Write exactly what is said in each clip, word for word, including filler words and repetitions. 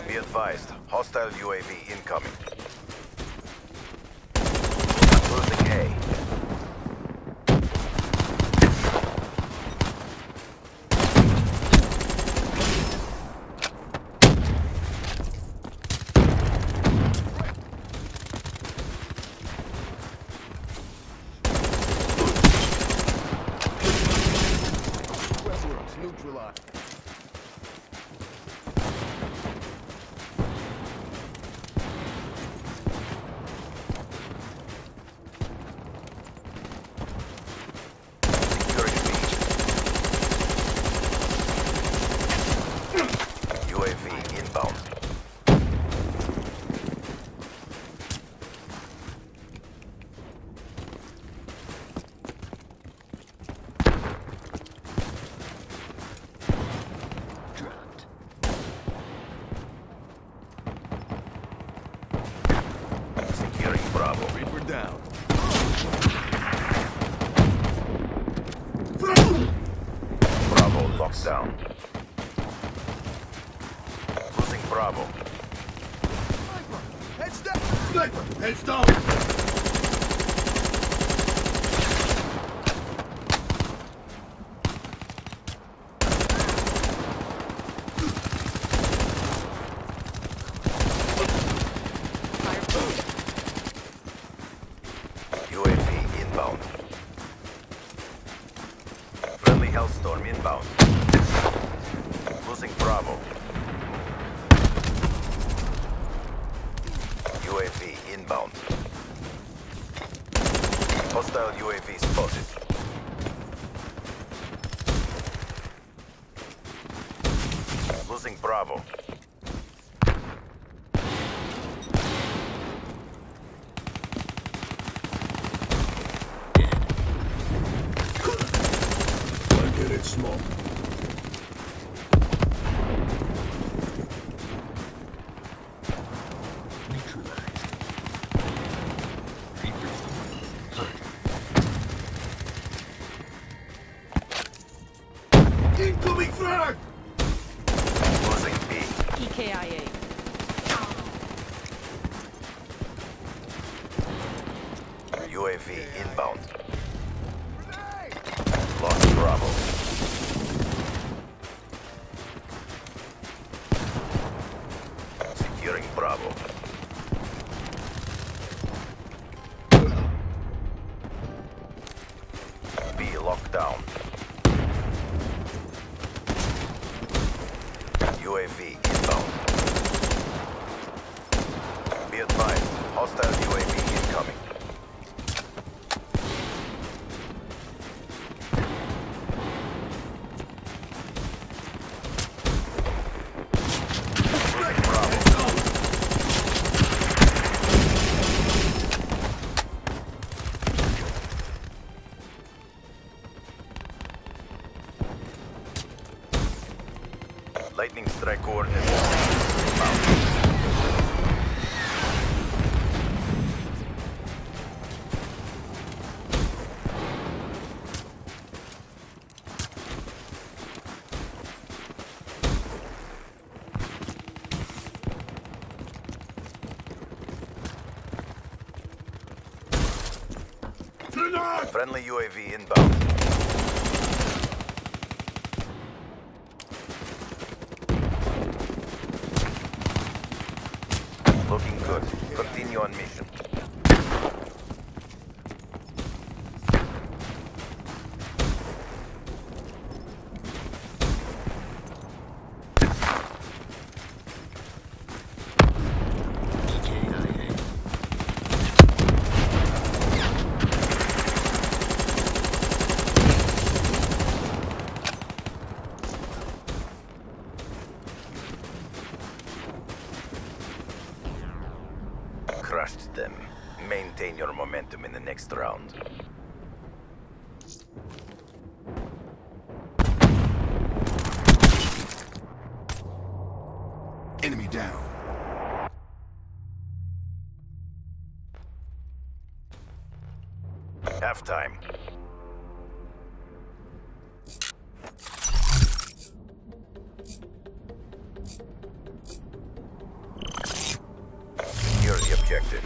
Be advised, hostile U A V incoming. Losing A. Neutralized. U A V inbound. Securing Bravo. Reaper down. Bravo locked down. Losing Bravo. Heads down. Sniper. Heads down. U A V inbound. Friendly Hellstorm inbound. Losing Bravo. U A V inbound. Hostile U A V spotted. Losing Bravo. Get it small. Neutralized. Reaper. Incoming frag! Losing B. E K I A. U A V inbound. Lost Bravo. Securing Bravo. B locked down. U A V inbound. Be advised, hostile U A V incoming. Lightning strike coordinates. Inbound. Friendly U A V inbound. Looking good. Continue on mission. Crushed them. Maintain your momentum in the next round. Enemy down. Halftime. objective.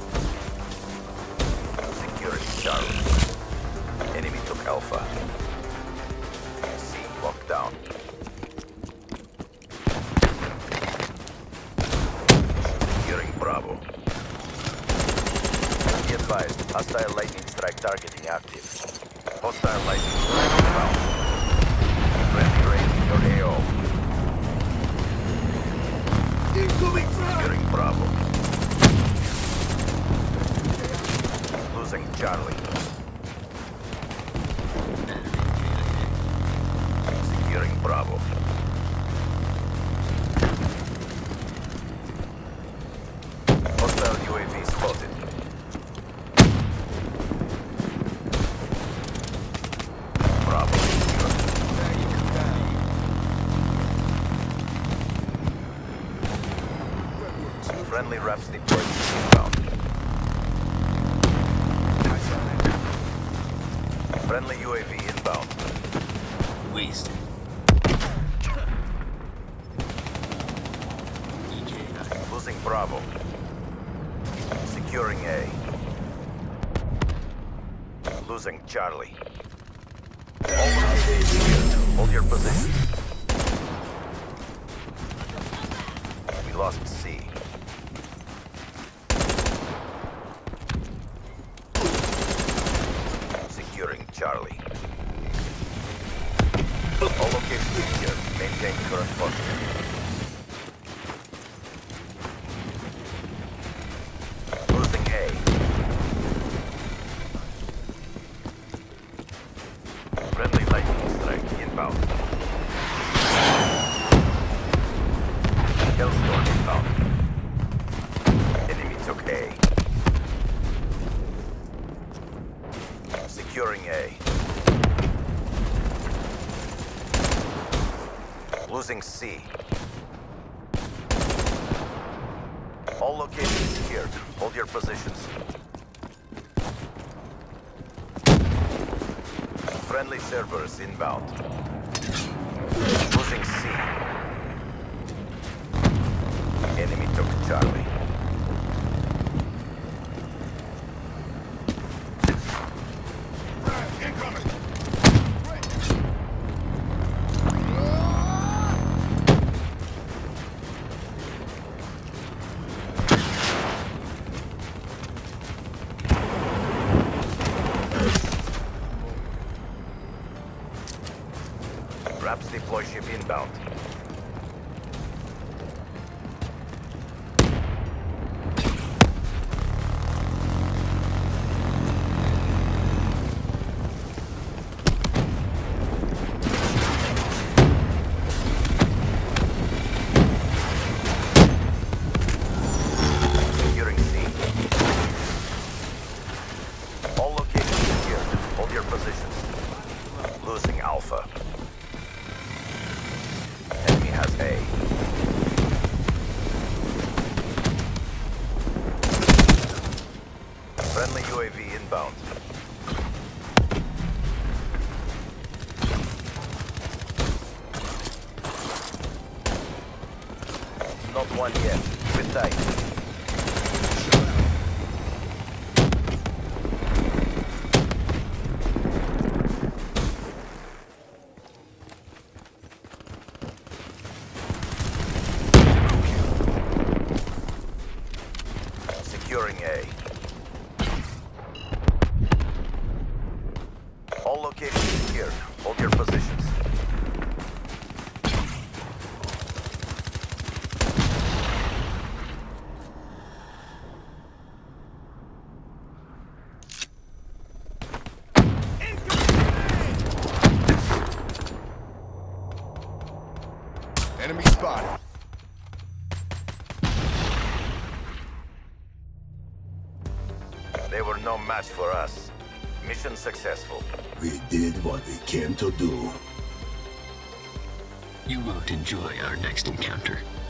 Securing Charlie. Enemy took Alpha. C locked down. Securing Bravo. Be advised, hostile lightning strike targeting active. Hostile lightning strike inbound. Friendly raising your A O. Incoming frag! Securing Bravo. Losing Charlie. Securing Bravo. Hostile U A V spotted. Bravo secured. Friendly reps deployed inbound. Friendly U A V inbound. Wasted. Losing Bravo. Securing A. Losing Charlie. All locations secured. Hold your position. We lost C. Securing Charlie. All locations secured. Maintain current posture. Losing A. Friendly lightning strike inbound. Hellstorm inbound. Enemy took A. Securing A. Losing C. All locations secured. Hold your positions. Friendly Cerberus inbound. Losing C. Enemy took Charlie. Incoming! Raps deploy ship inbound. Securing C. All locations secured. Hold your positions. Losing Alpha. Enemy has A. Friendly U A V inbound. Not one yet. With tight. Securing A. All locations secured. Hold your positions. Enemy spotted. They were no match for us. Mission successful. We did what we came to do. You won't enjoy our next encounter.